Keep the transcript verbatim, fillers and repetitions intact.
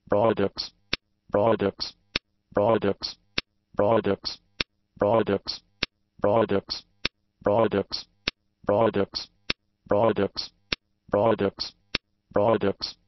products, products, products, products, products, products, products, products, products, products, products,